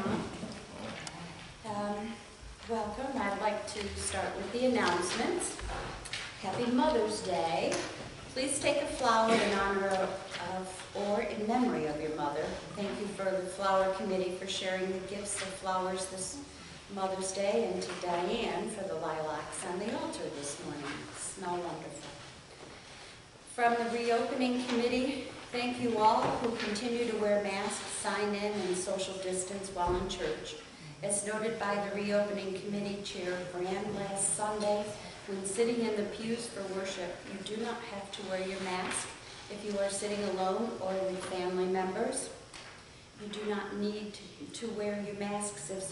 Welcome. I'd like to start with the announcements. Happy Mother's Day. Please take a flower in honor of or in memory of your mother. Thank you for the Flower Committee for sharing the gifts of flowers this Mother's Day, and to Diane for the lilacs on the altar this morning. Smell wonderful. From the Reopening Committee, thank you all who continue to wear masks, sign in, and social distance while in church. As noted by the Reopening Committee Chair Brand last Sunday, when sitting in the pews for worship, you do not have to wear your mask if you are sitting alone or with family members. You do not need to wear your masks if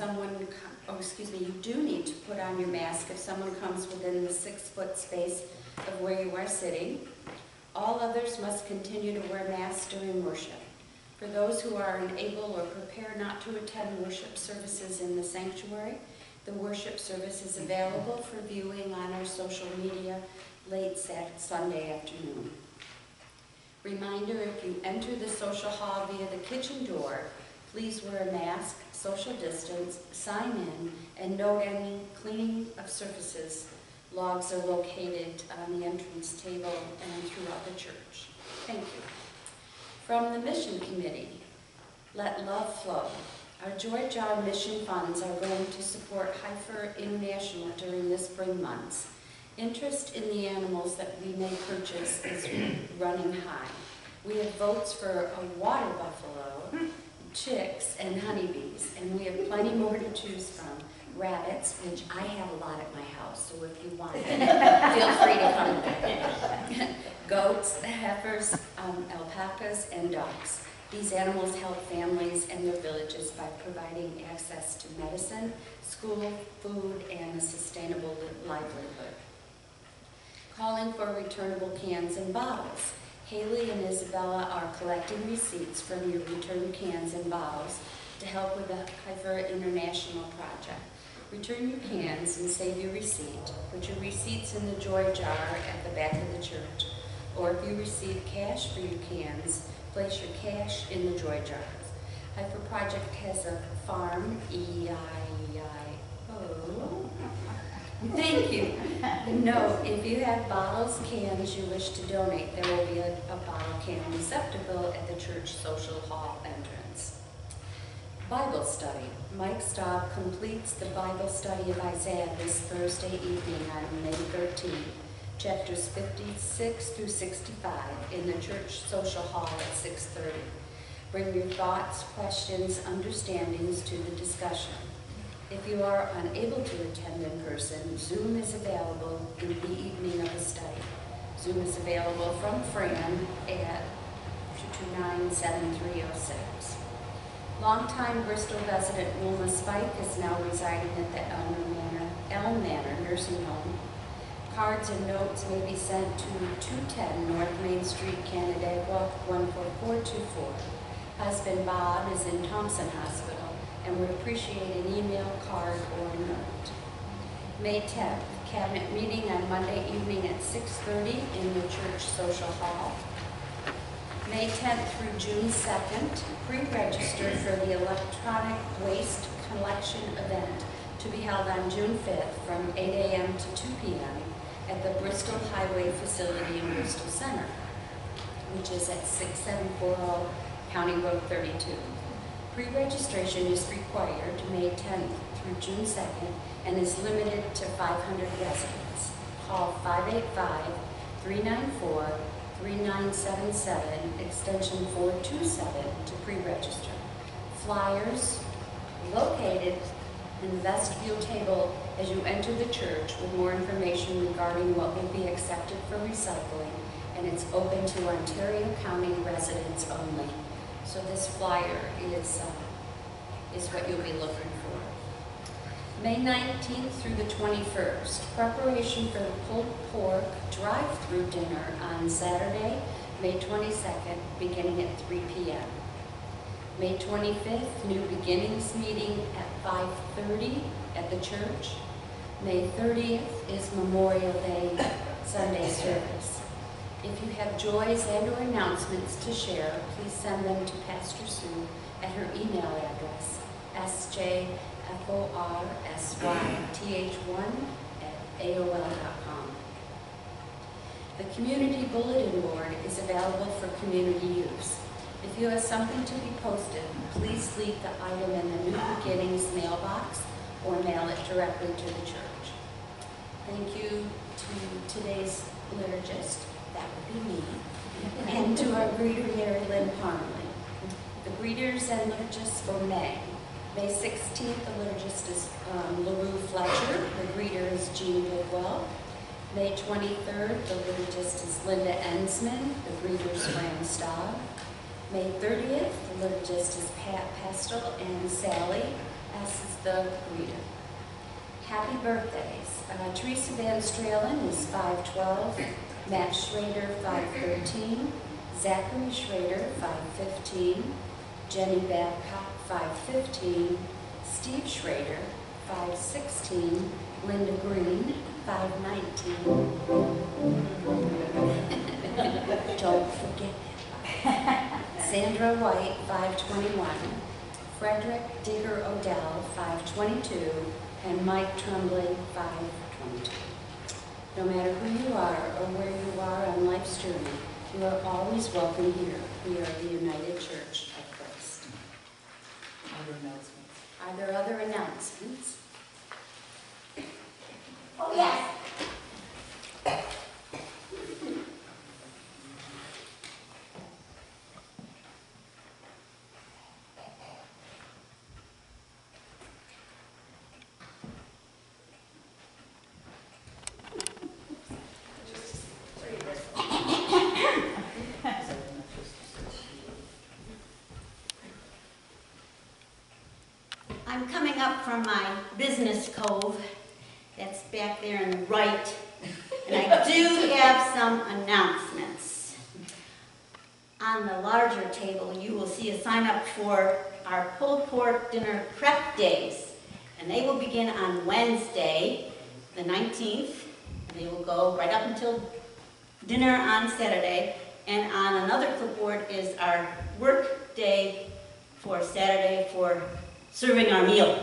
you do need to put on your mask if someone comes within the 6-foot space of where you are sitting. All others must continue to wear masks during worship. For those who are unable or prepare not to attend worship services in the sanctuary, the worship service is available for viewing on our social media late Sunday afternoon. Reminder, if you enter the social hall via the kitchen door, please wear a mask, social distance, sign in, and note any cleaning of surfaces. Logs are located on the entrance table and throughout the church. Thank you. From the Mission Committee, let love flow. Our Joy Jar mission funds are going to support Heifer International during the spring months. Interest in the animals that we may purchase is running high. We have votes for a water buffalo, chicks, and honeybees, and we have plenty more to choose from. Rabbits, which I have a lot at my house, so if you want it, feel free to come. Goats, heifers, alpacas, and ducks. These animals help families and their villages by providing access to medicine, school, food, and a sustainable livelihood. Calling for returnable cans and bottles. Haley and Isabella are collecting receipts from your returned cans and bottles to help with the Heifer International project. Return your cans and save your receipt. Put your receipts in the Joy Jar at the back of the church. Or if you receive cash for your cans, place your cash in the Joy Jars. Heifer Project has a farm, E-I-E-I-O. Thank you. Note, if you have bottles, cans you wish to donate, there will be a bottle can receptacle at the church social hall entrance. Bible study. Mike Staub completes the Bible study of Isaiah this Thursday evening on May 13th, chapters 56 through 65 in the church social hall at 6:30. Bring your thoughts, questions, understandings to the discussion. If you are unable to attend in person, Zoom is available in the evening of the study. Zoom is available from Fran at 229-7306. Longtime Bristol resident Wilma Spike is now residing at the Elm Manor Nursing Home. Cards and notes may be sent to 210 North Main Street, Canandaigua, 14424. Husband Bob is in Thompson Hospital and would appreciate an email, card, or note. May 10th, Cabinet meeting on Monday evening at 6:30 in the church social hall. May 10th through June 2nd, pre-register for the electronic waste collection event to be held on June 5th from 8 a.m. to 2 p.m. at the Bristol Highway Facility in Bristol Center, which is at 6740 County Road 32. Pre-registration is required May 10th through June 2nd and is limited to 500 residents. Call 585-394-3977, extension 427 to pre-register. Flyers located in the vestibule table as you enter the church with more information regarding what will be accepted for recycling, and it's open to Ontario County residents only. So this flyer is what you'll be looking for. May 19th through the 21st, preparation for the pulled pork drive-through dinner on Saturday, May 22nd, beginning at 3 p.m. May 25th, New Beginnings meeting at 5:30 at the church. May 30th is Memorial Day Sunday service. If you have joys and or announcements to share, please send them to Pastor Sue at her email address, sjforsyth1@aol.com. The community bulletin board is available for community use. If you have something to be posted, please leave the item in the New Beginnings mailbox or mail it directly to the church. Thank you to today's liturgist, that would be me, and to our greeter, Mary Lynn Parmley. The greeters and liturgists for May. May 16th, the liturgist is LaRue Fletcher. The greeter is Jean Goodwell. May 23rd, the liturgist is Linda Ensman. The greeter is Fran Staub. May 30th, the liturgist is Pat Pestle, and Sally S. is the greeter. Happy birthdays. Teresa Van Stralen is 512, Matt Schrader 513, Zachary Schrader 515, Jenny Babcock 515, Steve Schrader 516, Linda Green 519. Don't forget Sandra White 521, Frederick Digger Odell 522, and Mike Tremblay 522. No matter who you are or where you are on life's journey, you are always welcome here. We are the United Church of Christ. Other announcements. Are there other announcements? Oh, yes. I'm coming up from my business cove that's back there on the right, and I do have some announcements. On the larger table, you will see a sign up for our pulled pork dinner prep days, and they will begin on Wednesday, the 19th, and they will go right up until dinner on Saturday, and on another clipboard is our work day for Saturday for serving our meal.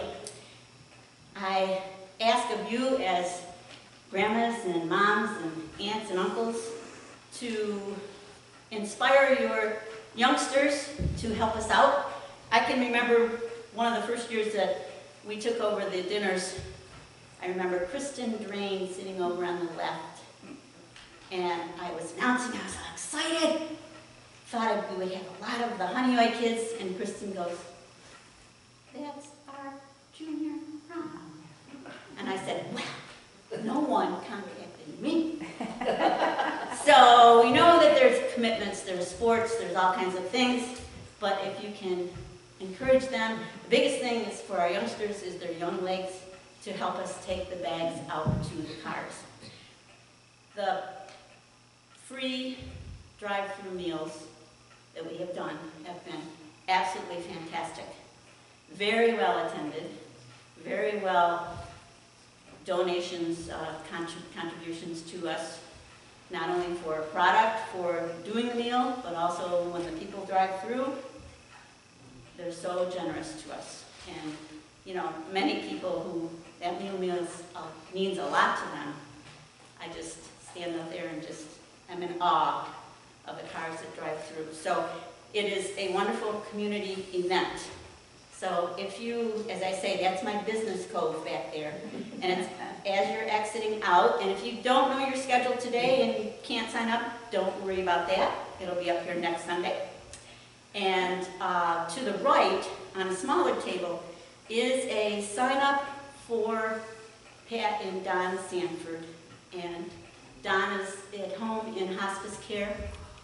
I ask of you as grandmas and moms and aunts and uncles to inspire your youngsters to help us out. I can remember one of the first years that we took over the dinners. I remember Kristen Drain sitting over on the left, and I was announcing, I was all excited. Thought we would have a lot of the Honeywell kids, and Kristen goes, "That's our junior prom." And I said, "Well, no one contacted me." So we know that there's commitments, there's sports, there's all kinds of things, but if you can encourage them, the biggest thing is for our youngsters is their young legs to help us take the bags out to the cars. The free drive-through meals that we have done have been absolutely fantastic. Very well attended, very well donations, contributions to us, not only for product, for doing the meal, but also when the people drive through, they're so generous to us. And, you know, many people who that meal means a lot to them. I just stand up there and just am in awe of the cars that drive through. So it is a wonderful community event. So if you, as I say, that's my business cove back there. And it's as you're exiting out, and if you don't know your schedule today and you can't sign up, don't worry about that. It'll be up here next Sunday. And to the right, on a smaller table, is a sign up for Pat and Don Sanford. And Don is at home in hospice care.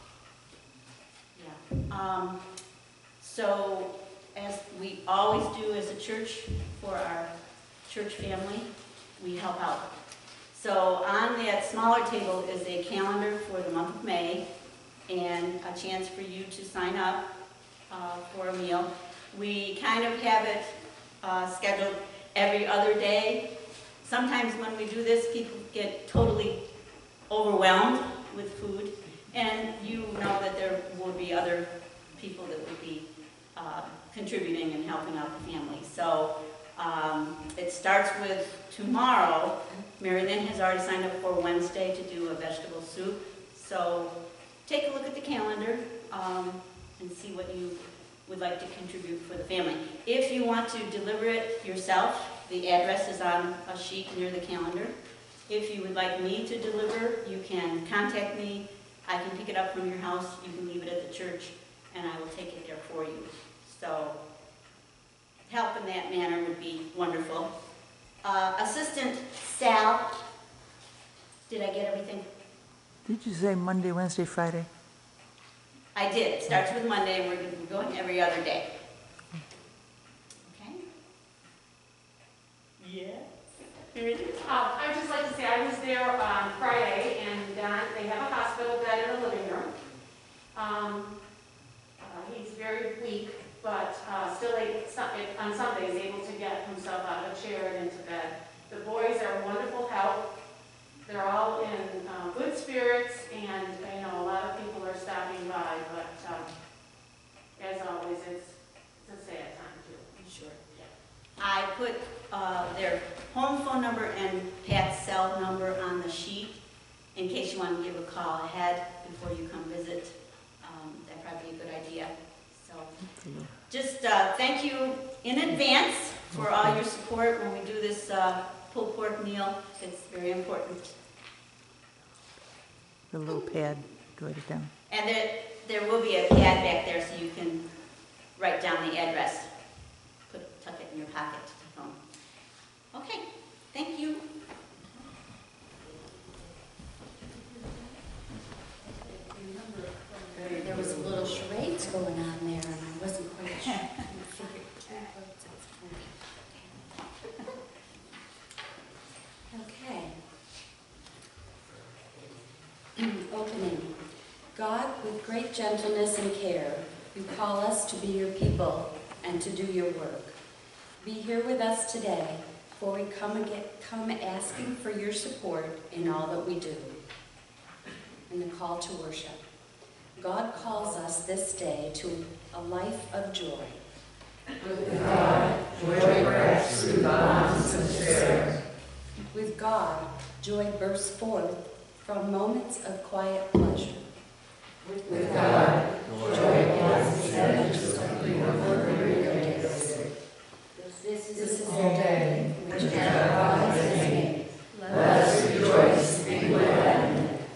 Yeah. So, as we always do as a church for our church family, we help out. So on that smaller table is a calendar for the month of May and a chance for you to sign up for a meal. We kind of have it scheduled every other day. Sometimes when we do this, people get totally overwhelmed with food, and you know that there will be other people that would be contributing and helping out the family. So it starts with tomorrow. Mary Lynn has already signed up for Wednesday to do a vegetable soup. So take a look at the calendar and see what you would like to contribute for the family. If you want to deliver it yourself, the address is on a sheet near the calendar. If you would like me to deliver, you can contact me. I can pick it up from your house. You can leave it at the church, and I will take it there for you. So help in that manner would be wonderful. Assistant Sal, did I get everything? Did you say Monday, Wednesday, Friday? I did. It starts with Monday, and we're going every other day. Okay? Yeah. I'd just like to say I was there on Friday, and they have a hospital bed in the living room. He's very weak, but still on Sundays able to get himself out of a chair and into bed. The boys are wonderful help. They're all in good spirits, and I know a lot of people are stopping by, but as always, it's a sad time too. Sure. I put their home phone number and Pat's cell number on the sheet in case you want to give a call ahead before you come visit. That'd probably be a good idea. So just thank you in advance for all your support when we do this pulled pork meal. It's very important. The little pad, write it down. And there will be a pad back there so you can write down the address. Tuck it in your pocket to the phone. Okay, thank you. There was a little charades going on there, and I wasn't quite sure. Okay. Opening. God, with great gentleness and care, you call us to be your people and to do your work. Be here with us today, for we come asking for your support in all that we do. And the call to worship. God calls us this day to a life of joy. With God, joy breaks through bonds of despair. With God, joy bursts forth from moments of quiet pleasure. With God, joy blesses edges of the ordinary days. This is the day which our God has made. Let us rejoice and be glad in it.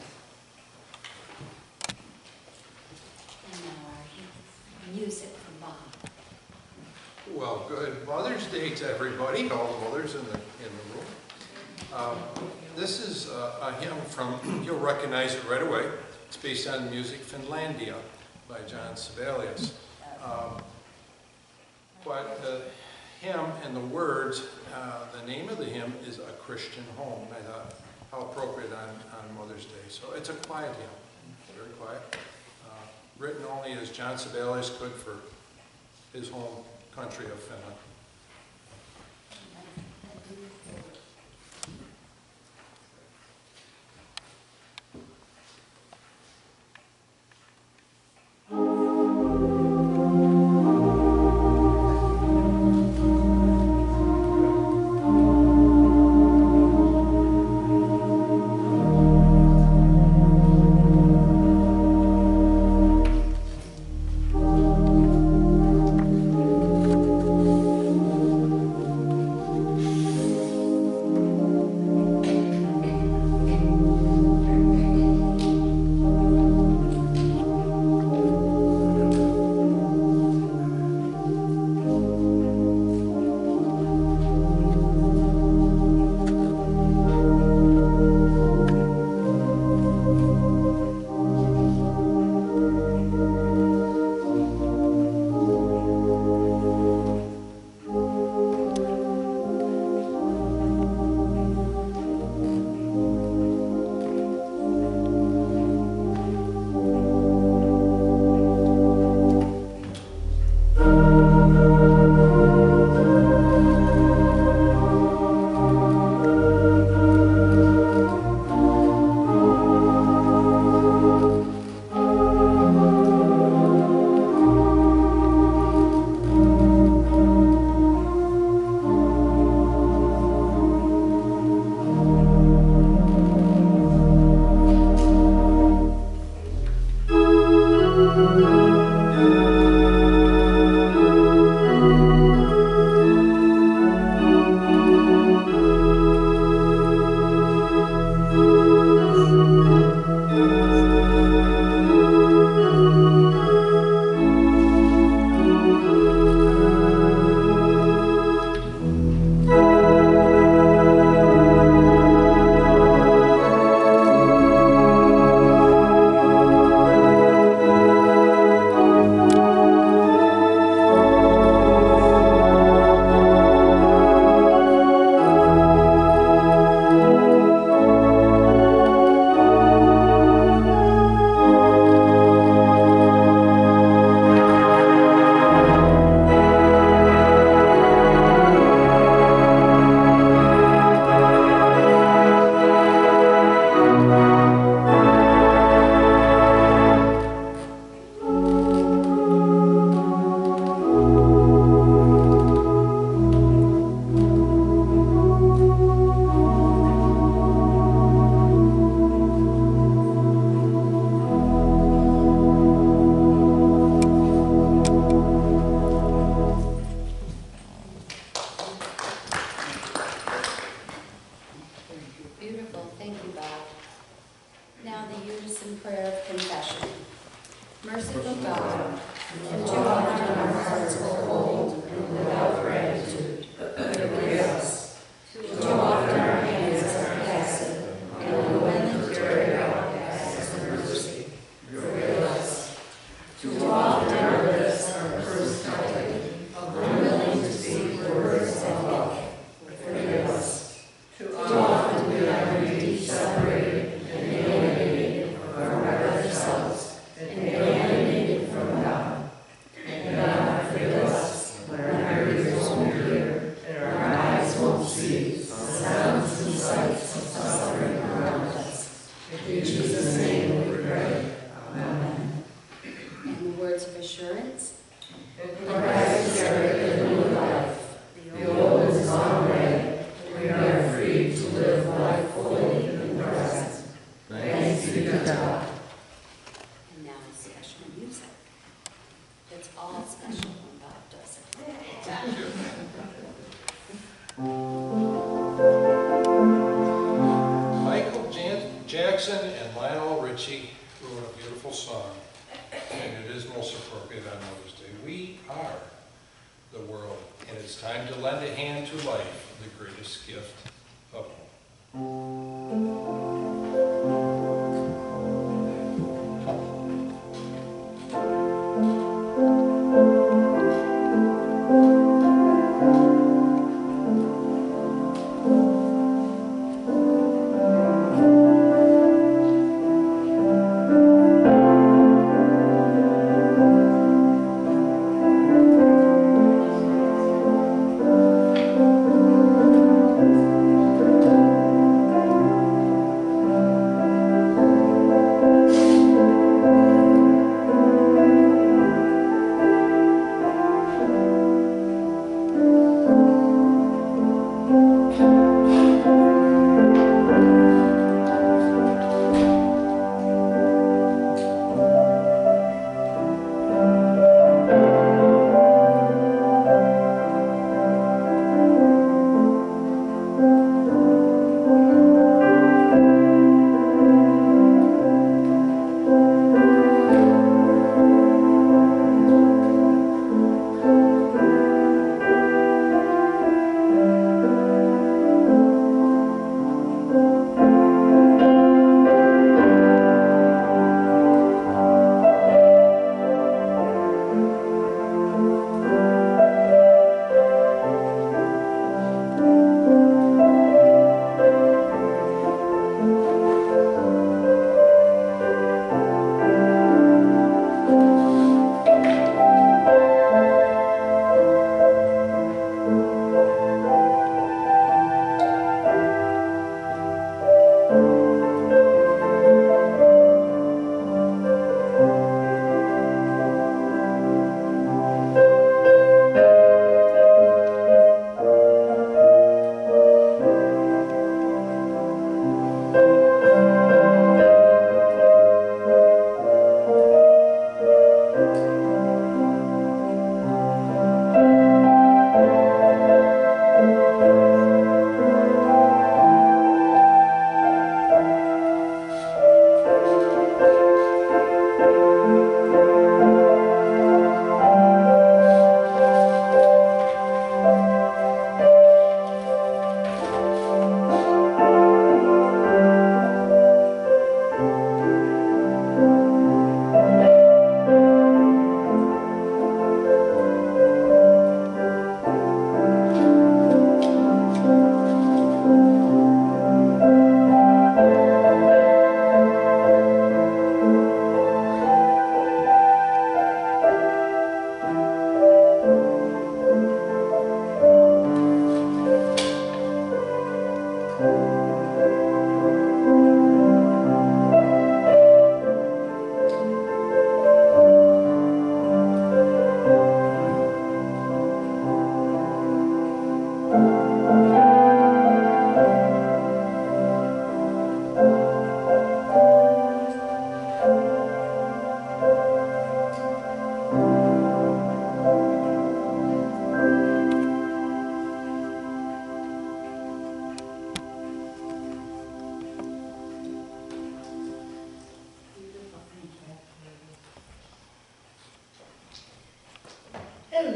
And now our music from Bob. Well, good Mother's Day to everybody, all the mothers in the room. This is a hymn from, you'll recognize it right away. It's based on the music Finlandia by John Sibelius. But the hymn and the words, the name of the hymn is A Christian Home. I thought, how appropriate on Mother's Day. So it's a quiet hymn, very quiet. Written only as John Sibelius could for his home country of Finland. in prayer of confession. Merciful God, and too often our hearts are cold and without gratitude, forgive us. Too often our hands are passive and unwilling to carry out acts of mercy, forgive us. Too often our lips are pursed tightly, unwilling to speak words of love, forgive us. Too often we are indeed separated and alienated from our better selves, and alienated from God. And God, forgive us when our ears won't hear and our eyes won't see the sounds and sights of suffering around us. In Jesus' name we pray. Amen. And the words of assurance. In Christ we are given new life. The old is gone away. We are free to live life fully in the present. Thanks be to God. And now special music. It's all special when God does it. Michael Jackson and Lionel Richie wrote a beautiful song, and it is most appropriate on Mother's Day. We are the world, and it's time to lend a hand to life, the greatest gift of all.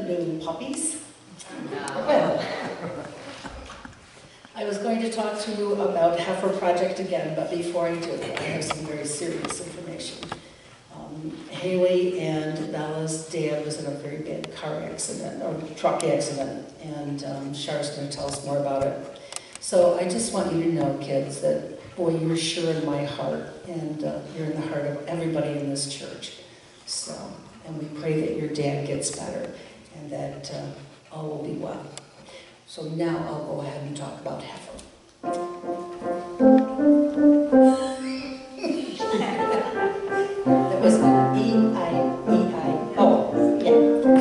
new puppies. Well, I was going to talk to you about Heifer Project again, but before I do, I have some very serious information. Haley and Bella's dad was in a very bad car accident, or truck accident, and Char's going to tell us more about it. So I just want you to know, kids, that, boy, you're sure in my heart, and you're in the heart of everybody in this church. So, and we pray that your dad gets better, and that all will be well. So now I'll go ahead and talk about Heifer. That was E-I-E-I. Oh, yeah.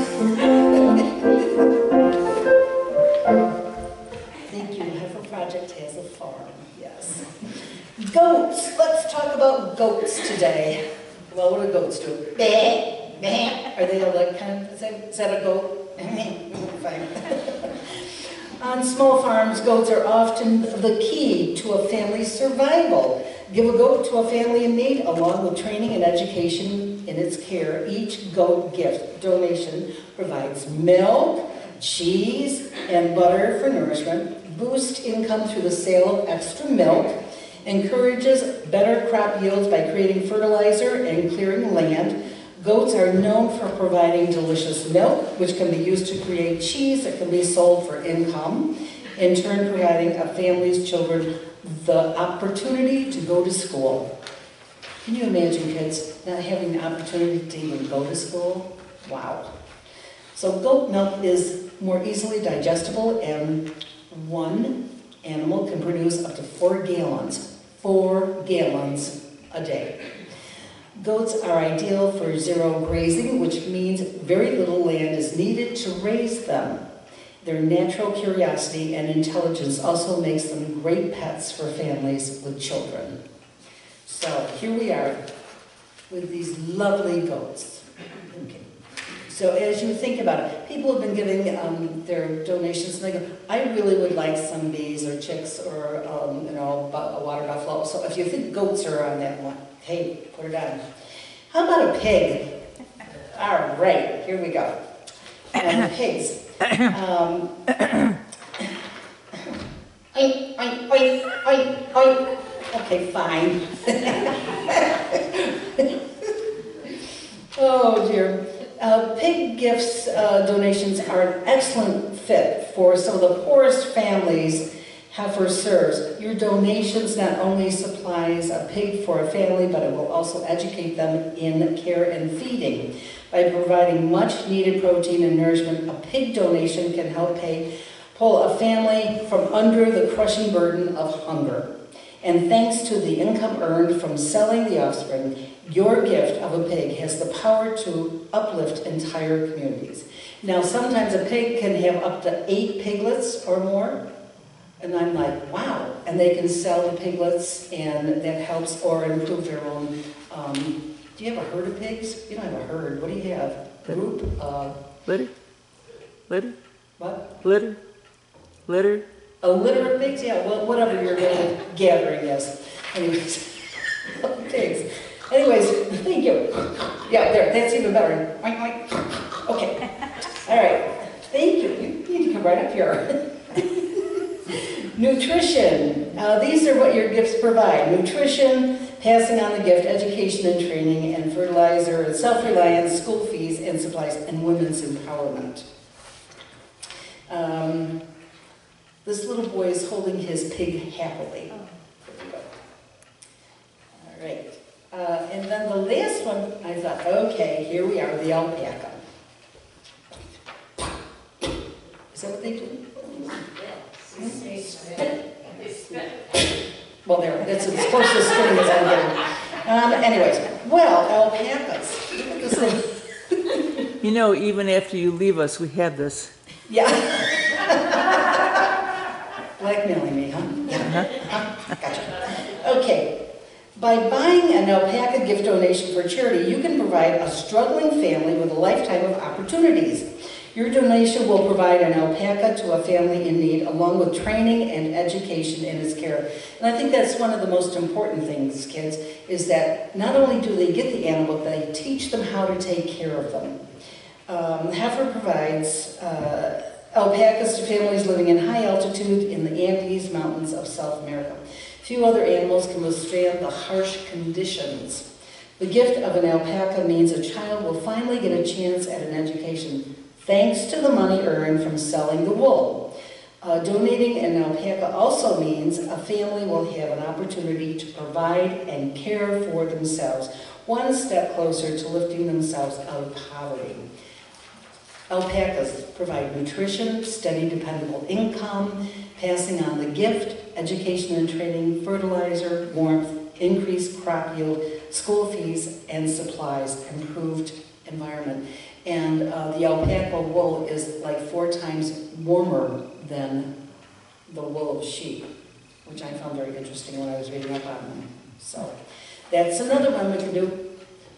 Thank you. Heifer Project has a farm, yes. Goats. Let's talk about goats today. Well, what do goats do? Bah, bah. Are they like kind of, is that a goat? Fine. On small farms, goats are often the key to a family's survival. Give a goat to a family in need, along with training and education in its care. Each goat gift donation provides milk, cheese, and butter for nourishment, boosts income through the sale of extra milk, encourages better crop yields by creating fertilizer and clearing land. Goats are known for providing delicious milk, which can be used to create cheese that can be sold for income, in turn providing a family's children the opportunity to go to school. Can you imagine kids not having the opportunity to even go to school? Wow. So goat milk is more easily digestible, and one animal can produce up to 4 gallons. 4 gallons a day. Goats are ideal for zero grazing, which means very little land is needed to raise them. Their natural curiosity and intelligence also makes them great pets for families with children. So here we are with these lovely goats. Okay. So as you think about it, people have been giving their donations, and they go, I really would like some bees or chicks or a water buffalo. So if you think goats are on that one, hey, put it on. How about a pig? All right, here we go. Pigs. Okay, fine. Oh dear. Pig gifts donations are an excellent fit for some of the poorest families Heifer serves. Your donations not only supplies a pig for a family, but it will also educate them in care and feeding. By providing much needed protein and nourishment, a pig donation can help pull a family from under the crushing burden of hunger. And thanks to the income earned from selling the offspring, your gift of a pig has the power to uplift entire communities. Now, sometimes a pig can have up to 8 piglets or more. And I'm like, wow. And they can sell the piglets, and that helps or improve their own. Do you have a herd of pigs? You don't have a herd. What do you have? Group? Litter? Litter? What? Litter? Litter? A litter of pigs? Yeah, well, whatever your little gathering is. Anyways, pigs. Anyways, thank you. Yeah, there, that's even better. Oink, oink. Okay. All right. Thank you. You need to come right up here. Nutrition. These are what your gifts provide. Nutrition, passing on the gift, education and training, and fertilizer, and self-reliance, school fees and supplies, and women's empowerment. This little boy is holding his pig happily. There we go. All right. And then the last one, I thought, okay, here we are, the alpaca. Is that what they do? They spit. Well, there, that's as close to spinning as I'm getting. Anyways, well, alpacas. Look at this thing. You know, even after you leave us, we have this. Yeah. Blackmailing me, huh? Yeah. Gotcha. Okay. By buying an alpaca gift donation for charity, you can provide a struggling family with a lifetime of opportunities. Your donation will provide an alpaca to a family in need, along with training and education in its care. And I think that's one of the most important things, kids, is that not only do they get the animal, but they teach them how to take care of them. Heifer provides alpacas to families living in high altitude in the Andes Mountains of South America. Few other animals can withstand the harsh conditions. The gift of an alpaca means a child will finally get a chance at an education thanks to the money earned from selling the wool. Donating an alpaca also means a family will have an opportunity to provide and care for themselves, one step closer to lifting themselves out of poverty. Alpacas provide nutrition, steady, dependable income, passing on the gift, education and training, fertilizer, warmth, increased crop yield, school fees and supplies, improved environment. And the alpaca wool is like 4 times warmer than the wool of sheep, which I found very interesting when I was reading up on them. So that's another one we can do.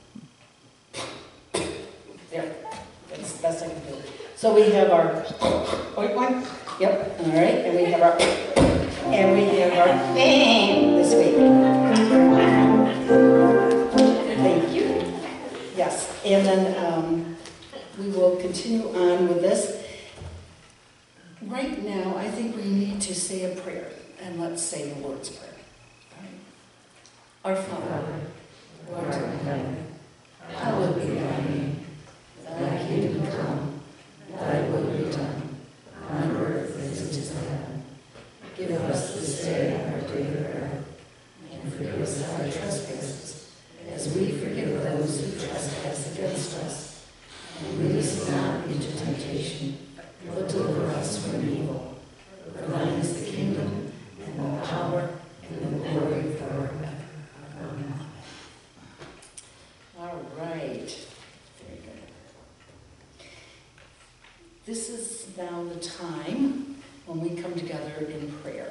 There, that's the best I can do. So we have our oink oink. Yep, all right, and we have our bang this week. Thank you. Yes, and then we will continue on with this. Right now, I think we need to say a prayer, and let's say the Lord's Prayer. Our Father, who art in heaven, hallowed be thy name. Thy kingdom come, thy will be done, on earth as it is in heaven. Give us this day our daily bread, and forgive us our trespasses, as we forgive those who trespass against us. And lead us not into temptation, but deliver us from evil. For thine is the kingdom, and the power, and the glory forever. Amen. All right. Very good. This is now the time when we come together in prayer.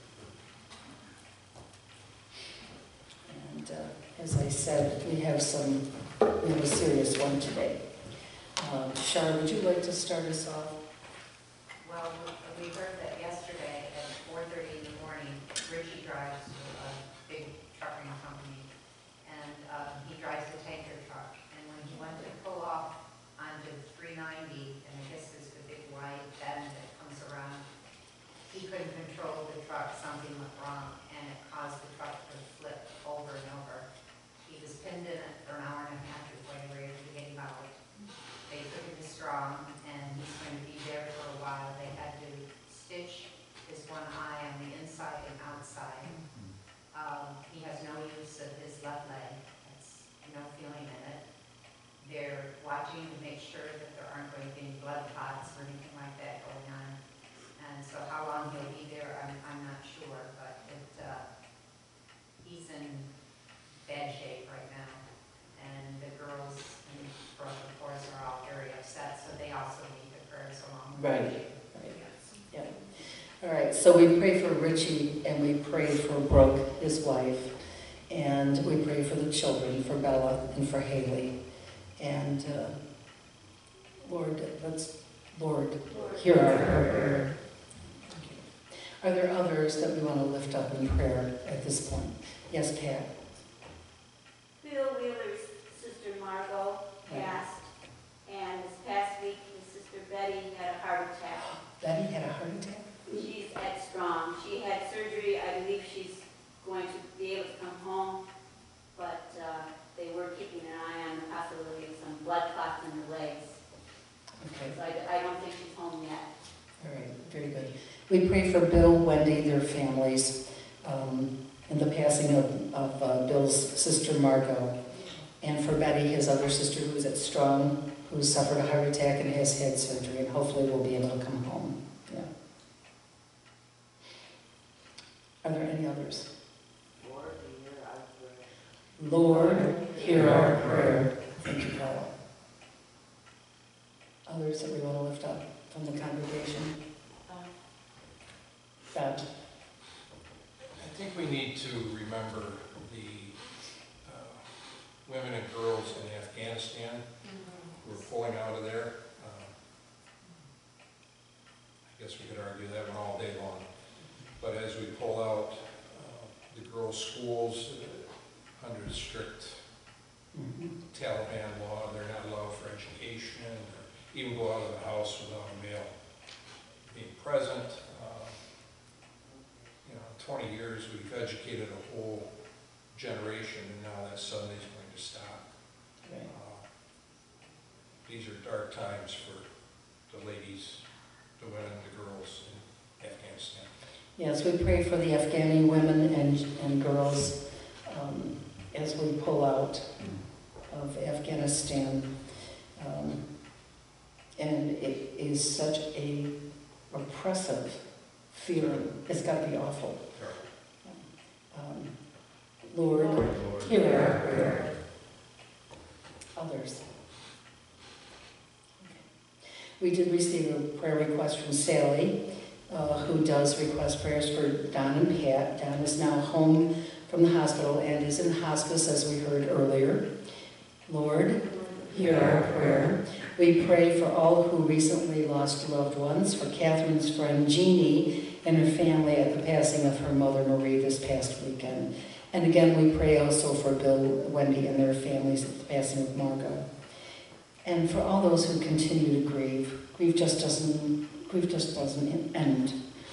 And as I said, we have a serious one today. Shar, would you like to start us off? Well, we heard that yesterday at 4:30 in the morning, Richie drives a big trucking company, and he drives a tanker truck. And when he went to pull off onto 390, and I guess there's the big wide bend that comes around, he couldn't control the truck, something went wrong, and it caused the truck to flip over and over. He was pinned in it for an hour and a half before they were able to get him out. They took him to Strong, and he's going to be there for a while. They had to stitch his one eye on the inside and outside. He has no use of his left leg. There's no feeling in it. They're watching to make sure that there aren't going to be any blood clots or anything like that going on. And so how long he'll be there, I'm not sure, but he's in bad shape right now. And the girls and Brooke, of course, are all very upset, so they also need the prayers along with Right. Yeah. All right, so we pray for Richie, and we pray for Brooke, his wife, and we pray for the children, for Bella and for Haley. And Lord, hear our prayer. Are there others that we want to lift up in prayer at this point? Yes, Pat. Bill Wheeler's sister Margot passed, and this past week his sister Betty had a heart attack. Betty had a heart attack? She's at Strong. She had surgery. I believe she's going to be able to come home, but they were keeping an eye on the possibility of some blood clots in her legs. Okay. So I don't think she's home yet. All right, very good. We pray for Bill, Wendy, their families, in the passing of Bill's sister Margot, and for Betty, his other sister who's at Strong, who suffered a heart attack and has had surgery, and hopefully will be able to come home. Yeah. Are there any others? Lord, hear our prayer. Thank you, Paula. Others that we want to lift up from the congregation? Beth? I think we need to remember the women and girls in Afghanistan who are pulling out of there. I guess we could argue that one all day long. But as we pull out the girls' schools under strict Taliban law, they're not allowed for education or even go out of the house without a male being present. 20 years we've educated a whole generation, and now that suddenly is going to stop. Right. These are dark times for the ladies, the women, the girls in Afghanistan. Yes, we pray for the Afghani women and girls as we pull out of Afghanistan. And it is such a oppressive feeling. It's got to be awful. Lord, hear our prayer. Others. We did receive a prayer request from Sally, who does request prayers for Don and Pat. Don is now home from the hospital and is in hospice, as we heard earlier. Lord, hear our prayer. We pray for all who recently lost loved ones, for Catherine's friend Jeannie and her family at the passing of her mother Marie this past weekend. And again, we pray also for Bill, Wendy, and their families at the passing of Margot. And for all those who continue to grieve, grief just doesn't end.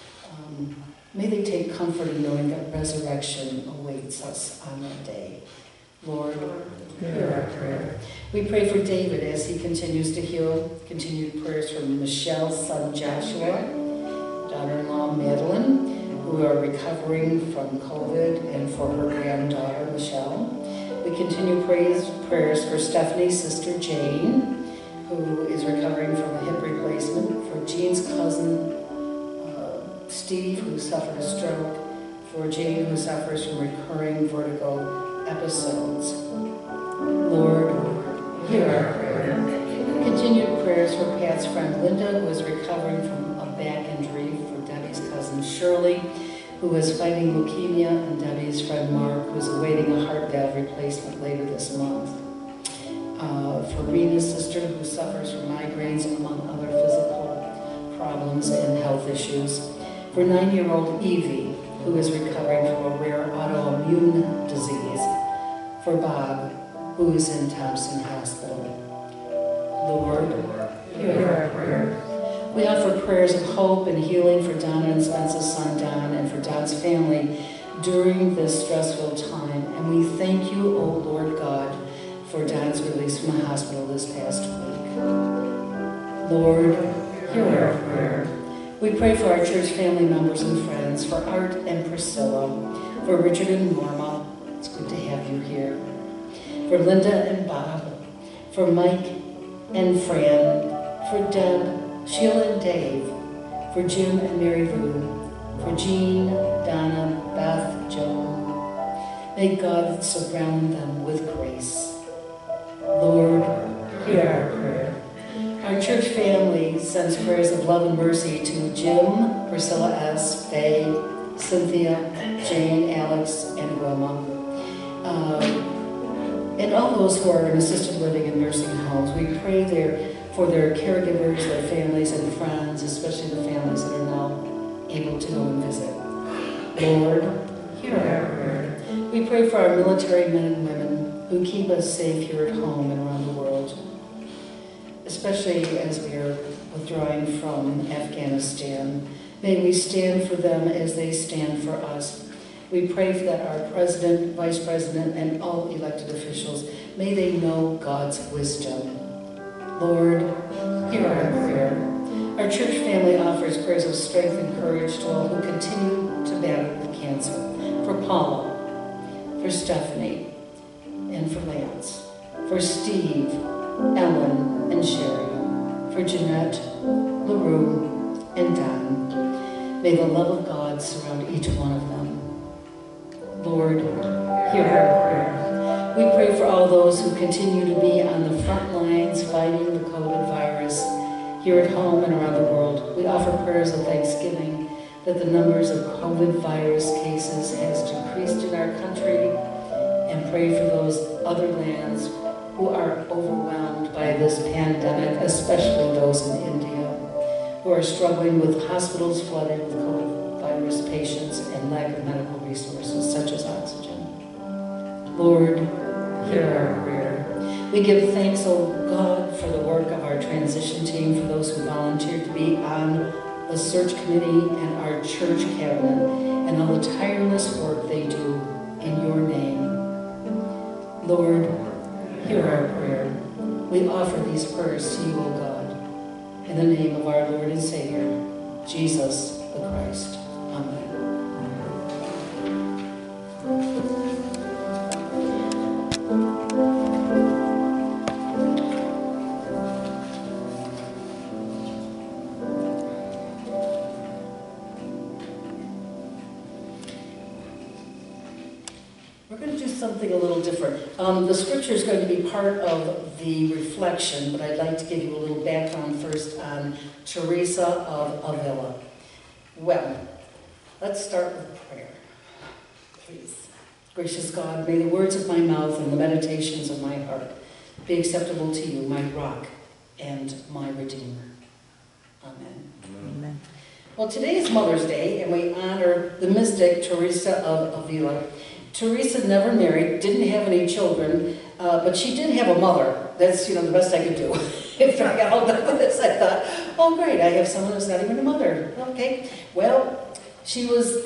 May they take comfort in knowing that resurrection awaits us on that day. Lord, hear our prayer. We pray for David as he continues to heal. Continued prayers from Michelle's son Joshua, daughter-in-law Madeline, who are recovering from COVID, and for her granddaughter Michelle. We continue prayers for Stephanie's sister Jane, who is recovering from a hip replacement, for Jean's cousin Steve, who suffered a stroke, for Jane, who suffers from recurring vertigo episodes. Lord, hear our prayer. Continued prayers for Pat's friend Linda, who is recovering from a back injury, for Debbie's cousin Shirley, who is fighting leukemia, and Debbie's friend Mark, who is awaiting a heart valve replacement later this month. For Rena's sister, who suffers from migraines, among other physical problems and health issues. For 9-year-old Evie, who is recovering from a rare autoimmune disease. For Bob, who is in Thompson Hospital. Lord, hear our prayer. We offer prayers of hope and healing for Donna and Spence's son Don, and for Don's family during this stressful time. And we thank you, O Lord God, for Don's release from the hospital this past week. Lord, hear our prayer. We pray for our church family members and friends, for Art and Priscilla, for Richard and Norma. It's good to have you here. For Linda and Bob, for Mike and Fran, for Deb, Sheila and Dave, for Jim and Mary Lou, for Jean, Donna, Beth, Joan. May God surround them with grace. Lord, hear our prayer. Our church family sends prayers of love and mercy to Jim, Priscilla S., Faye, Cynthia, Jane, Alex, and Wilma. And all those who are in assisted living and nursing homes. We pray for their caregivers, their families and friends, especially the families that are now able to go and visit. Lord, hear our prayer. We pray for our military men and women who keep us safe here at home and around the world, especially as we are withdrawing from Afghanistan. May we stand for them as they stand for us. We pray that our president, vice president, and all elected officials, may they know God's wisdom. Lord, hear our prayer. Our church family offers prayers of strength and courage to all who continue to battle with cancer. For Paula, for Stephanie, and for Lance, for Steve, Ellen, and Sherry, for Jeanette, LaRue, and Don. May the love of God surround each one of them. Lord, hear our prayer. We pray for all those who continue to be on the front lines fighting the COVID virus here at home and around the world. We offer prayers of thanksgiving that the numbers of COVID virus cases has decreased in our country, and pray for those other lands who are overwhelmed by this pandemic, especially those in India, who are struggling with hospitals flooded with COVID virus patients and lack of medical resources such as oxygen. Lord, hear our prayer. We give thanks, O God, for the work of our transition team, for those who volunteered to be on the search committee and our church cabinet, and all the tireless work they do in your name. Lord, hear our prayer. We offer these prayers to you, O God, in the name of our Lord and Savior, Jesus the Christ. Amen. We're going to do something a little different. The scripture is going to be part of the reflection, but I'd like to give you a little background first on Teresa of Avila. Well, let's start with prayer, please. Gracious God, may the words of my mouth and the meditations of my heart be acceptable to you, my rock and my redeemer. Amen. Amen. Well, today is Mother's Day, and we honor the mystic Teresa of Avila. Teresa never married, didn't have any children, but she did have a mother. That's, the best I could do. After I got all done with this, I thought, oh great, I have someone who's not even a mother. Okay. Well, she was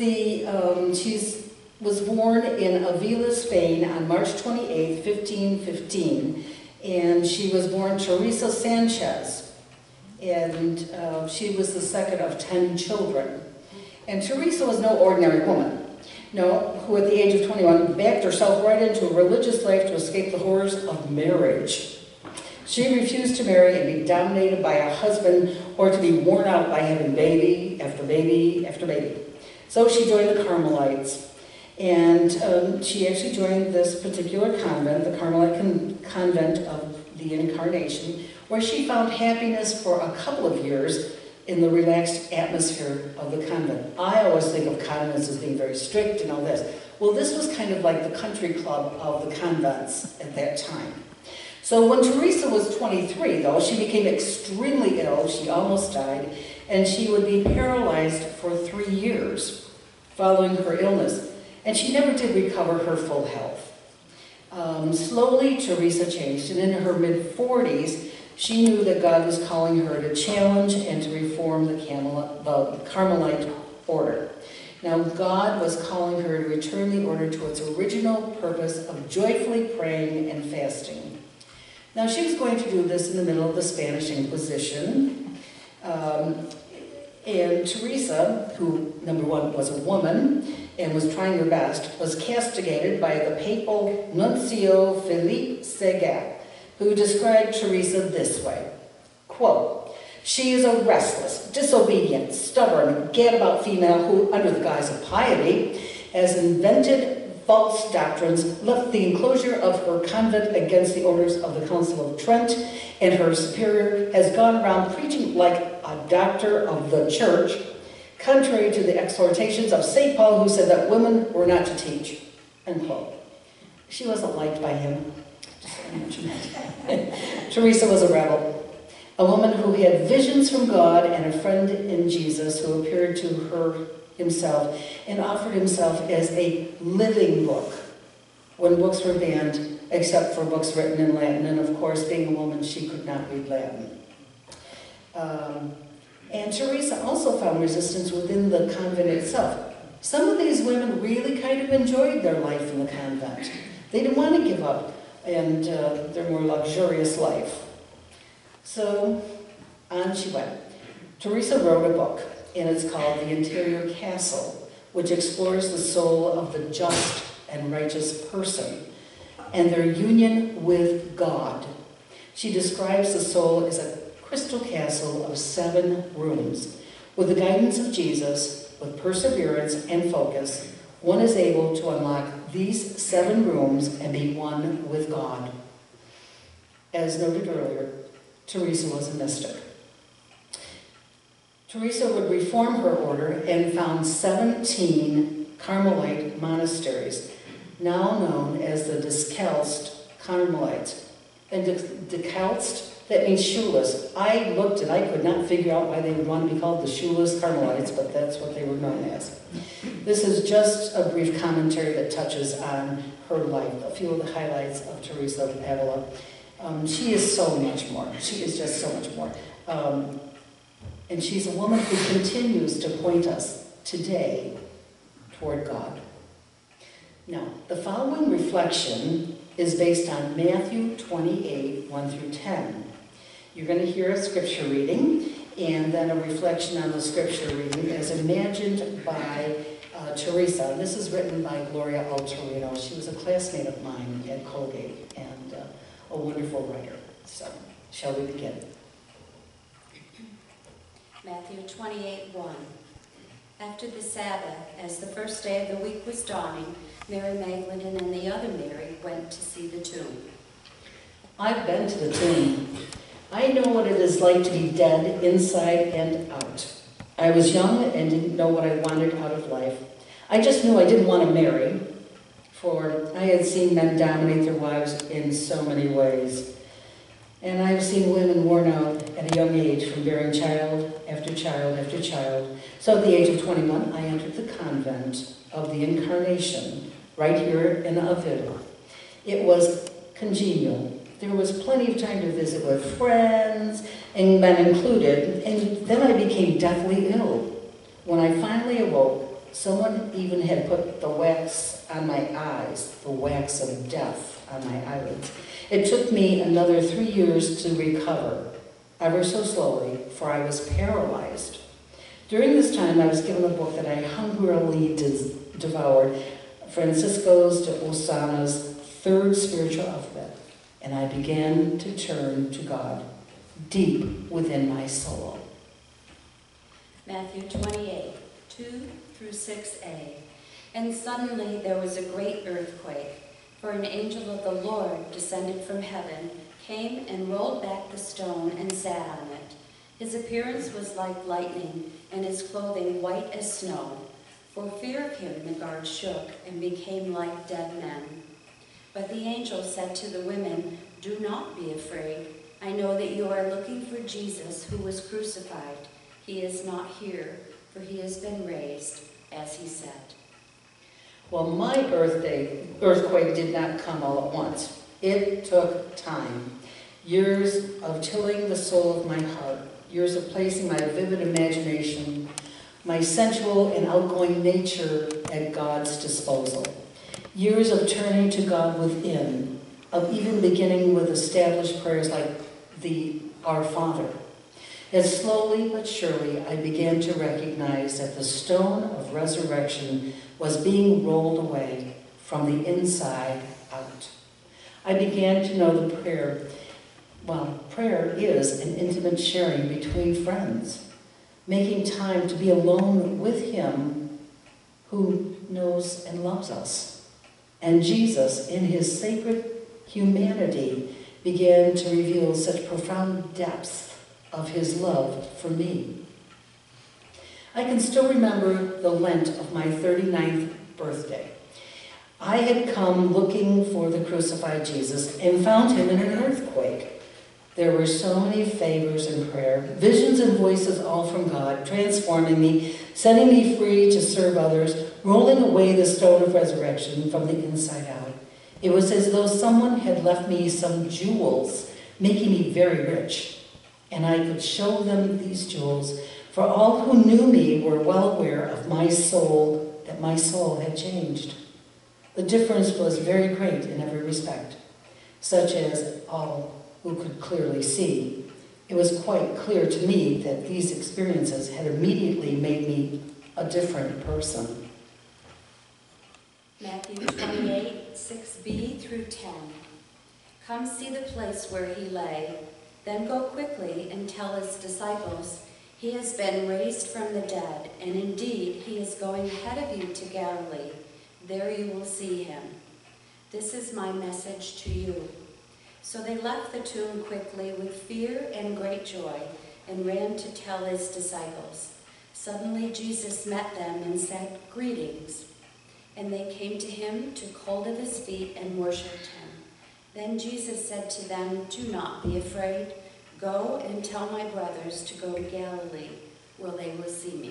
was born in Avila, Spain on March 28, 1515, and she was born Teresa Sanchez, and she was the second of 10 children. And Teresa was no ordinary woman. No, who at the age of 21 backed herself right into a religious life to escape the horrors of marriage. She refused to marry and be dominated by a husband or to be worn out by having baby after baby after baby. So she joined the Carmelites, and she actually joined this particular convent, the Carmelite Convent of the Incarnation, where she found happiness for a couple of years in the relaxed atmosphere of the convent. I always think of convents as being very strict and all this. Well, this was kind of like the country club of the convents at that time. So when Teresa was 23, though, she became extremely ill. She almost died, and she would be paralyzed for 3 years following her illness. And she never did recover her full health. Slowly, Teresa changed, and in her mid-40s, she knew that God was calling her to challenge and to reform the Carmelite order. Now, God was calling her to return the order to its original purpose of joyfully praying and fasting. Now, she was going to do this in the middle of the Spanish Inquisition. And Teresa, who, number one, was a woman and was trying her best, was castigated by the papal nuncio Felipe Segat, who described Teresa this way, quote, "She is a restless, disobedient, stubborn, gadabout female who, under the guise of piety, has invented false doctrines, left the enclosure of her convent against the orders of the Council of Trent, and her superior has gone around preaching like a doctor of the church, contrary to the exhortations of St. Paul, who said that women were not to teach," unquote. She wasn't liked by him. Teresa was a rebel, a woman who had visions from God and a friend in Jesus who appeared to her himself and offered himself as a living book when books were banned, except for books written in Latin, and of course, being a woman, she could not read Latin. And Teresa also found resistance within the convent itself. Some of these women really kind of enjoyed their life in the convent. They didn't want to give up and their more luxurious life. So on she went. Teresa wrote a book, and it's called The Interior Castle, which explores the soul of the just and righteous person and their union with God. She describes the soul as a crystal castle of 7 rooms. With the guidance of Jesus, with perseverance and focus, one is able to unlock these 7 rooms and be one with God. As noted earlier, Teresa was a mystic. Teresa would reform her order and found 17 Carmelite monasteries, now known as the Descalced Carmelites. And Descalced, that means shoeless. I looked and I could not figure out why they would want to be called the shoeless Carmelites, but that's what they were known as. This is just a brief commentary that touches on her life, a few of the highlights of Teresa of Avila. She is so much more. She is just so much more. And she's a woman who continues to point us today toward God. Now, the following reflection is based on Matthew 28, 1 through 10. You're going to hear a scripture reading and then a reflection on the scripture reading as imagined by Teresa. This is written by Gloria Altorino. She was a classmate of mine at Colgate and a wonderful writer. So, shall we begin? Matthew 28:1. After the Sabbath, as the first day of the week was dawning, Mary Magdalene and the other Mary went to see the tomb. I've been to the tomb. I know what it is like to be dead inside and out. I was young and didn't know what I wanted out of life. I just knew I didn't want to marry, for I had seen men dominate their wives in so many ways. And I have seen women worn out at a young age from bearing child after child after child. So at the age of 21, I entered the convent of the Incarnation right here in Avila. It was congenial. There was plenty of time to visit with friends, and men included, and then I became deathly ill. When I finally awoke, someone even had put the wax on my eyes, the wax of death on my eyelids. It took me another 3 years to recover, ever so slowly, for I was paralyzed. During this time, I was given a book that I hungrily devoured, Francisco de Osana's Third Spiritual Alphabet, and I began to turn to God deep within my soul. Matthew 28, 2 through 6a. And suddenly there was a great earthquake, for an angel of the Lord descended from heaven, came and rolled back the stone and sat on it. His appearance was like lightning, and his clothing white as snow. For fear of him the guards shook and became like dead men. But the angel said to the women, "Do not be afraid. I know that you are looking for Jesus who was crucified. He is not here, for he has been raised, as he said." Well, my earthquake did not come all at once. It took time. Years of tilling the soul of my heart. Years of placing my vivid imagination, my sensual and outgoing nature at God's disposal. Years of turning to God within, of even beginning with established prayers like the Our Father. As slowly but surely I began to recognize that the stone of resurrection was being rolled away from the inside out. I began to know the prayer. Well, prayer is an intimate sharing between friends, making time to be alone with Him who knows and loves us. And Jesus, in His sacred humanity, began to reveal such profound depths of His love for me. I can still remember the Lent of my 39th birthday. I had come looking for the crucified Jesus and found Him in an earthquake. There were so many favors in prayer, visions and voices all from God, transforming me, setting me free to serve others, rolling away the stone of resurrection from the inside out. It was as though someone had left me some jewels, making me very rich. And I could show them these jewels, for all who knew me were well aware of my soul, that my soul had changed. The difference was very great in every respect, such as all who could clearly see. It was quite clear to me that these experiences had immediately made me a different person. Matthew 28, 6b through 10. Come see the place where he lay, then go quickly and tell his disciples, he has been raised from the dead, and indeed he is going ahead of you to Galilee. There you will see him. This is my message to you. So they left the tomb quickly with fear and great joy and ran to tell his disciples. Suddenly Jesus met them and said, "Greetings." And they came to him, took hold of his feet, and worshipped him. Then Jesus said to them, "Do not be afraid. Go and tell my brothers to go to Galilee, where they will see me."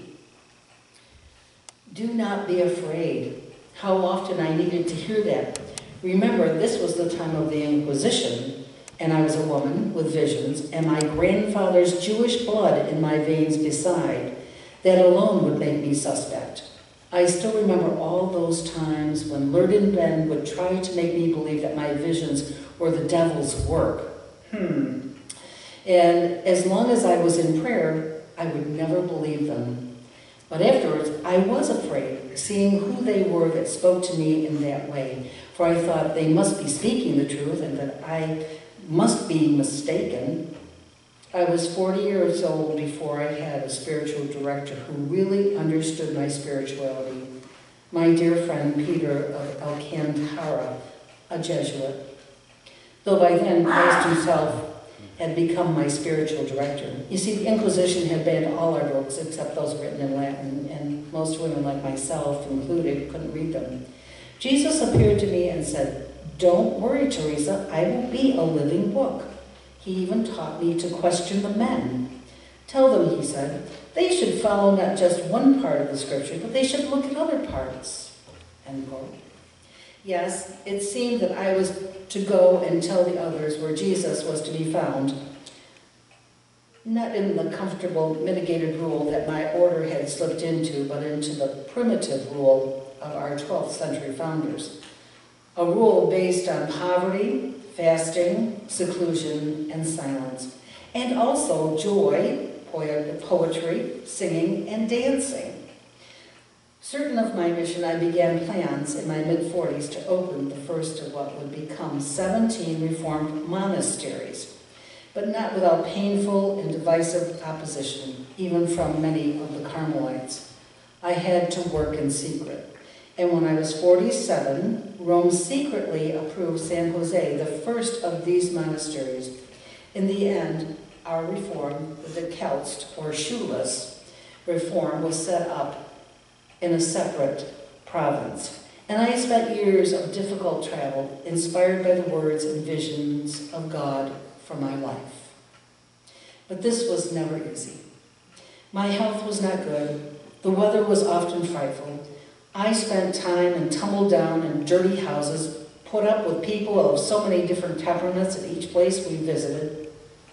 Do not be afraid. How often I needed to hear that. Remember, this was the time of the Inquisition, and I was a woman with visions, and my grandfather's Jewish blood in my veins beside, that alone would make me suspect. I still remember all those times when learned men would try to make me believe that my visions were the devil's work. And as long as I was in prayer, I would never believe them. But afterwards, I was afraid, seeing who they were that spoke to me in that way. For I thought they must be speaking the truth and that I must be mistaken. I was 40 years old before I had a spiritual director who really understood my spirituality. My dear friend Peter of Alcantara, a Jesuit. Though by then Christ himself had become my spiritual director. You see, the Inquisition had banned all our books except those written in Latin, and most women like myself included couldn't read them. Jesus appeared to me and said, "Don't worry, Teresa, I will be a living book." He even taught me to question the men. "Tell them," he said, "they should follow not just one part of the scripture, but they should look at other parts." End quote. Yes, it seemed that I was to go and tell the others where Jesus was to be found, not in the comfortable mitigated rule that my order had slipped into, but into the primitive rule of our 12th century founders. A rule based on poverty, fasting, seclusion, and silence, and also joy, poetry, singing, and dancing. Certain of my mission, I began plans in my mid-40s to open the first of what would become 17 Reformed monasteries, but not without painful and divisive opposition, even from many of the Carmelites. I had to work in secret. And when I was 47, Rome secretly approved San Jose, the first of these monasteries. In the end, our reform, the Celst or shoeless reform, was set up in a separate province. And I spent years of difficult travel, inspired by the words and visions of God for my life. But this was never easy. My health was not good. The weather was often frightful. I spent time in tumble-down and dirty houses, put up with people of so many different temperaments at each place we visited.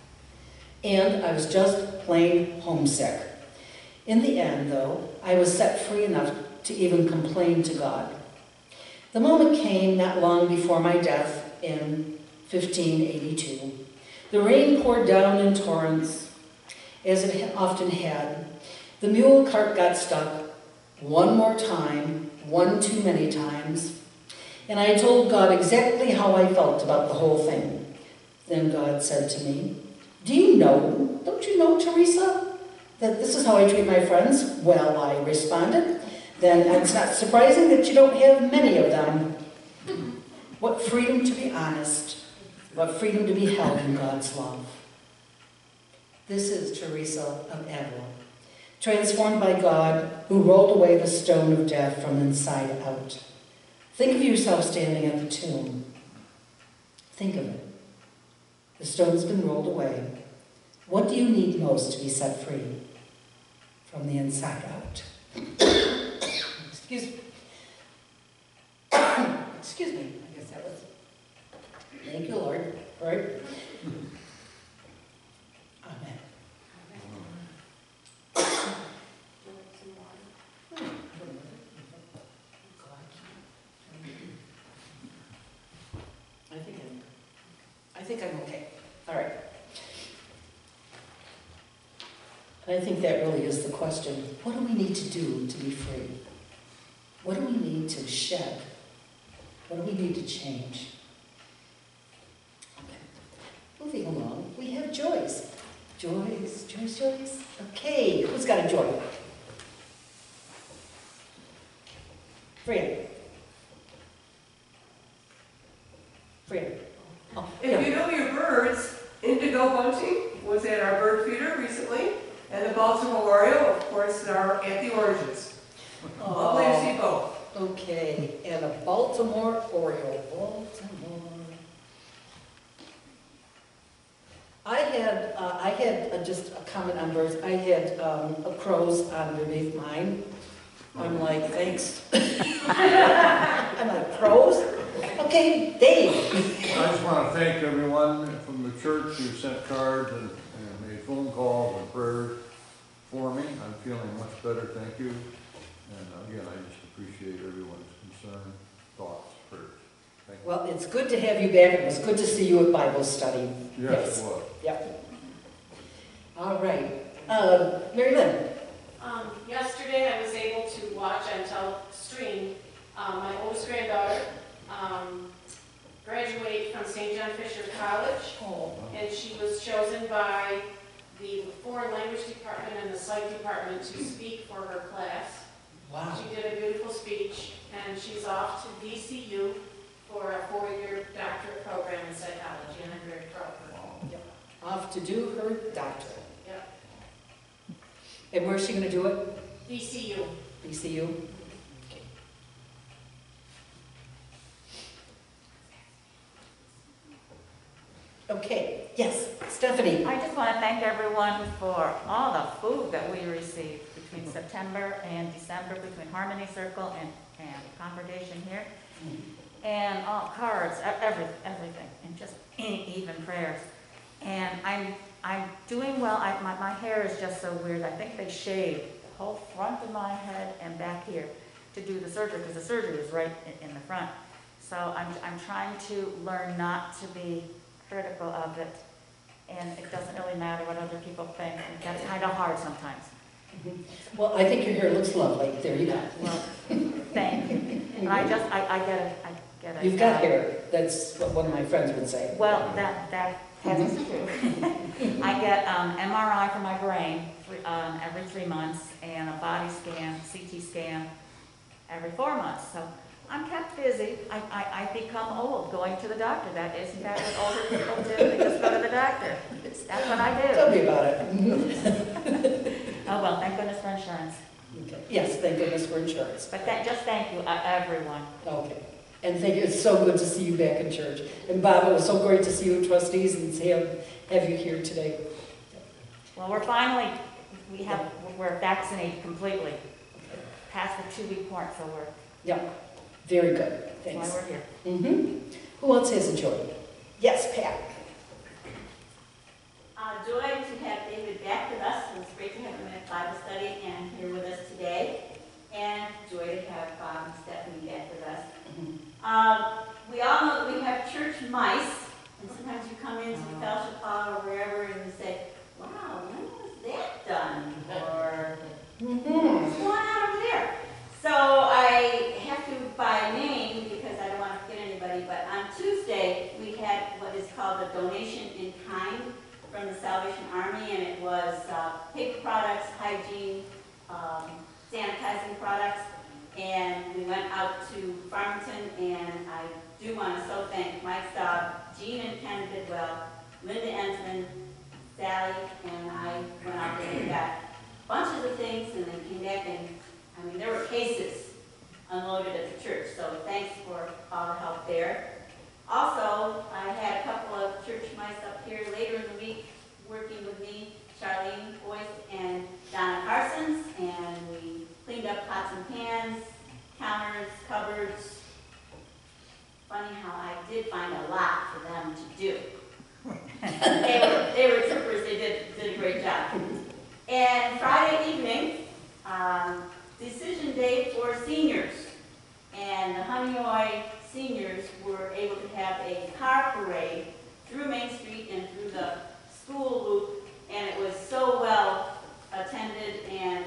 And I was just plain homesick. In the end, though, I was set free enough to even complain to God. The moment came not long before my death in 1582. The rain poured down in torrents, as it often had. The mule cart got stuck one more time, one too many times, and I told God exactly how I felt about the whole thing. Then God said to me, don't you know, Teresa, that this is how I treat my friends?" "Well," I responded, "then it's not surprising that you don't have many of them." What freedom to be honest, what freedom to be held in God's love. This is Teresa of Avila, transformed by God, who rolled away the stone of death from inside out. Think of yourself standing at the tomb. Think of it. The stone's been rolled away. What do you need most to be set free? From the inside out. Excuse me. Excuse me. I guess that was. Thank you, Lord. Right? Amen. I think I'm okay. All right. And I think that really is the question. What do we need to do to be free? What do we need to shed? What do we need to change? Okay. Moving along, we have joys. Joys. Okay, who's got a joy? Fran. Oh, If you know your birds, indigo bunting was at our bird feeder recently, and the Baltimore Oriole, of course, are at the Oranges. Lovely to see both. Okay, and a Baltimore Oriole. Baltimore. I had just a comment on birds. I had crows underneath mine. I'm like, thanks. I'm like, crows? Okay, Dave. I just want to thank everyone from the church who sent cards and made phone calls and prayers for me. I'm feeling much better, thank you. And again, I just appreciate everyone's concern, thoughts, prayers. Thank you. Well, it's good to have you back. It was good to see you at Bible study. Yes, it was. Yep. All right. Mary Lynn. Yesterday I was able to watch and stream my oldest granddaughter graduate from St. John Fisher College. Oh. And she was chosen by the foreign language department and the psych department to speak for her class. Wow. She did a beautiful speech, and she's off to VCU for a 4-year doctorate program in psychology, and I'm very proud of her. Yep. Off to do her doctorate. Yep. And where's she going to do it? VCU. VCU? Okay. Okay, yes, Stephanie. I just want to thank everyone for all the food that we received between September and December, between Harmony Circle and congregation here. And all cards, everything, and just even prayers. And I'm doing well. My hair is just so weird. I think they shaved the whole front of my head and back here to do the surgery, because the surgery is right in the front. So I'm trying to learn not to be critical of it, and it doesn't really matter what other people think. And that's kind of hard sometimes. Well, I think your hair looks lovely. There you go. Well, thank you. And I get it. You've got hair. That's what one of my friends would say. Well, that has to do. I get MRI for my brain every 3 months, and a body scan, CT scan, every 4 months. So I'm kept busy. I become old going to the doctor. Isn't that what older people do? They just go to the doctor. That's what I do. Tell me about it. Oh, well, thank goodness for insurance. Okay. Yes, thank goodness for insurance. But just thank you, everyone. Okay. And thank you. It's so good to see you back in church. And Bob, it was so great to see you trustees and have you here today. Well, we're vaccinated completely. Past the 2-week mark, so we're. Yeah. Very good. Thanks. That's why we're here. Mm-hmm. Who else has a joy? Yes, Pat. Joy to have David back with us. It was great to have him at Bible study and here with us today. And joy to have Bob and Stephanie back with us. We all know that we have church mice, and sometimes you come into the fellowship hall or wherever and you say, wow, when was that done? Or what's going on over there? So I have to by name, because I don't want to forget anybody, but on Tuesday we had what is called a donation in kind from the Salvation Army, and it was paper products, hygiene, sanitizing products, and we went out to Farmington, and I do want to so thank Mike Staub, Jean and Ken Bidwell, Linda Ensman, Sally, and I went out there and got bunches of things, and then came back, and I mean, there were cases unloaded at the church, so thanks for all the help there. Also, I had a couple of church mice up here later in the week working with me, Charlene Boyce and Donna Parsons, and we cleaned up pots and pans, counters, cupboards. Funny how I did find a lot for them to do. They were troopers, they did a great job. And Friday evening, decision day for seniors. And the Honeoye seniors were able to have a car parade through Main Street and through the school loop, and it was so well attended, and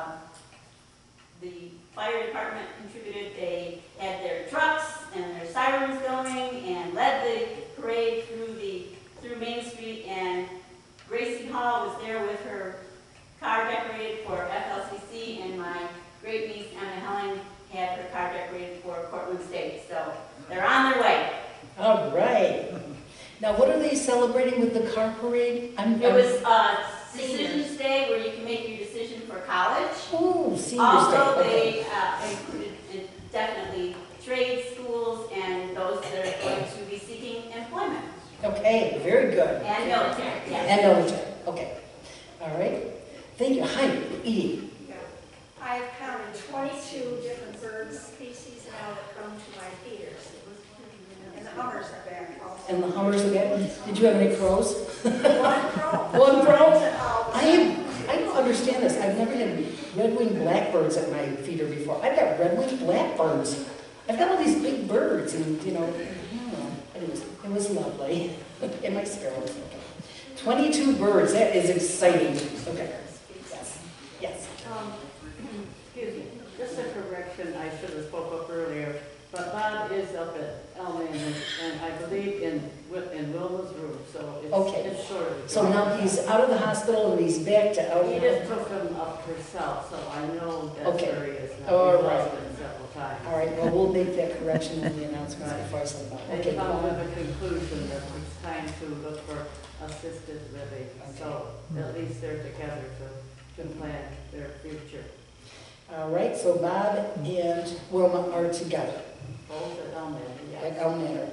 the fire department contributed. They had their trucks and their sirens going and led the parade through Main Street, and Gracie Hall was there with her car decorated for FLCC, and my great niece Emma Helen had her car decorated for Portland State. So they're on their way. All right. Now, what are they celebrating with the car parade? It was Decisions Day, where you can make your decision for college. Oh, Seniors Day. Also, Okay. they included definitely trade schools and those that are going to be seeking employment. Okay, very good. And military, yes. And military. Okay. All right. Thank you. Hi, Edie. I've counted 22 different bird species now that come to my feeders. And the hummers are back also. And the Hummers again? Did you have any pros? One pro. One pro? I don't understand this. I've never had red-winged blackbirds at my feeder before. I've got red-winged blackbirds. I've got all these big birds, and you know, it was lovely. And my sparrow was okay. 22 birds. That is exciting. Okay. Yes. Yes. Excuse me, just a correction, I should have spoke up earlier, but Bob is up at Elman, and I believe in Wilma's room, so Okay. it's sort of. So now he's out of the hospital and he's back to out. He just took them up herself, so I know that's Okay. where he is now. All We've right. lost him several times. All right, well, we'll make that correction in the announcements before I send them out. They Okay, come to Bob. the conclusion that it's time to look for assisted living, so at least they're together to plan their future. All right, so Bob and Wilma are together Both at Elman, at yes. Elm Manor.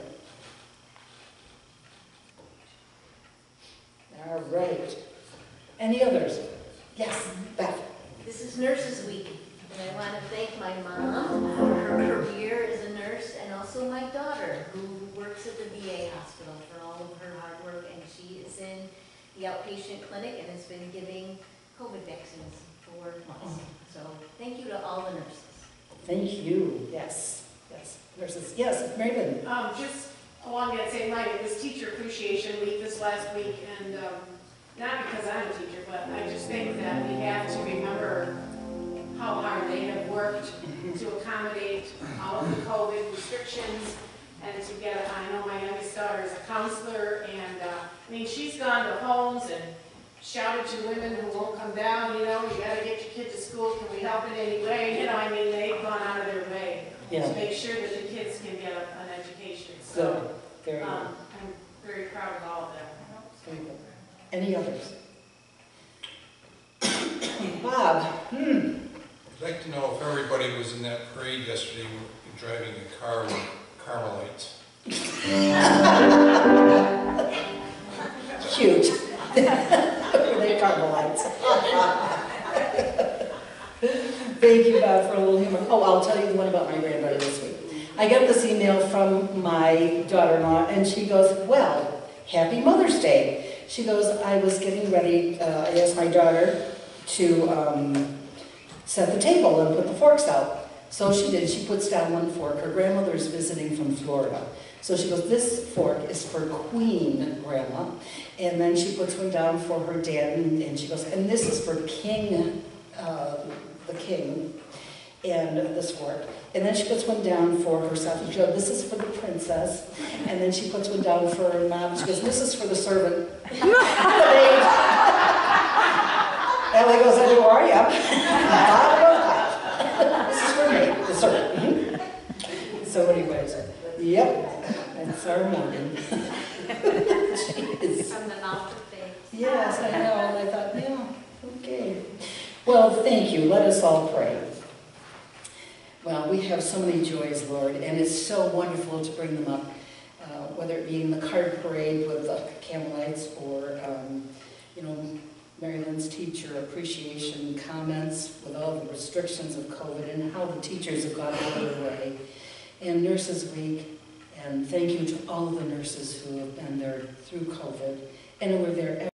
All right. Any others? Yes, Beth. This is Nurses Week, and I want to thank my mom for her career as a nurse, and also my daughter, who works at the VA hospital, for all of her hard work, and she is in the outpatient clinic and has been giving COVID vaccines for months. So thank you to all the nurses. Thank you. Yes, yes. Nurses. Yes, Mary Lynn. Just along that same line, it was Teacher Appreciation Week this last week, and not because I'm a teacher, but I just think that we have to remember how hard they have worked to accommodate all of the COVID restrictions and to get, I know my youngest daughter is a counselor, and I mean, she's gone to homes and shouted to women who won't come down, you know, you gotta get your kid to school, can we help in any way? You know, I mean, they've gone out of their way to make sure that the kids can get an education. So Very good. I'm very proud of all of that. Very good. Any others? Bob. I'd like to know if everybody was in that parade yesterday driving a car with Carmelites. Huge. They Carmelites. Thank you, Bob, for a little humor. Oh, I'll tell you the one about my granddaughter this week. I got this email from my daughter-in-law, and she goes, well, happy Mother's Day. She goes, I was getting ready, I asked my daughter to set the table and put the forks out. So she did. She puts down one fork. Her grandmother's visiting from Florida. So she goes, this fork is for Queen Grandma. And then she puts one down for her dad, and she goes, and this is for King, the King, and this fork. And then she puts one down for herself. And she goes, this is for the princess. And then she puts one down for her mom. She goes, this is for the servant. Ellie goes, I know where I am. This is for me, the servant. So anyways, yep, that's our morning. From the mouth of faith. Yes, I know, and I thought, yeah, okay. Well, thank you. Let us all pray. Well, we have so many joys, Lord, and it's so wonderful to bring them up, whether it be in the card parade with the Carmelites or, you know, Mary Lynn's teacher appreciation comments with all the restrictions of COVID and how the teachers have gone out of their way, and Nurses Week, and thank you to all of the nurses who have been there through COVID and who were there